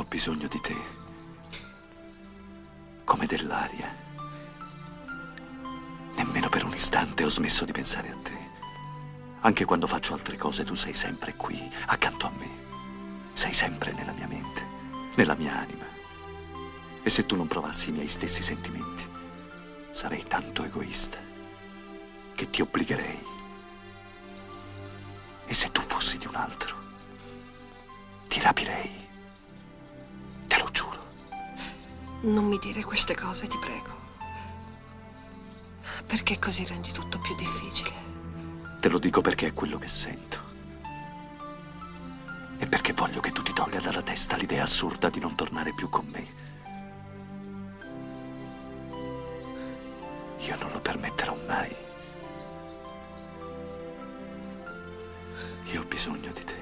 bisogno di te, come dell'aria. Nemmeno per un istante ho smesso di pensare a te. Anche quando faccio altre cose, tu sei sempre qui, accanto a me. Sei sempre nella mia mente, nella mia anima. E se tu non provassi i miei stessi sentimenti, sarei tanto egoista che ti obbligherei. E se tu fossi di un altro, ti rapirei. Te lo giuro. Non mi dire queste cose, ti prego. Perché così rendi tutto più difficile. Te lo dico perché è quello che sento. E perché voglio che tu ti tolga dalla testa l'idea assurda di non tornare più con me. Io non lo permetterò mai. Io ho bisogno di te.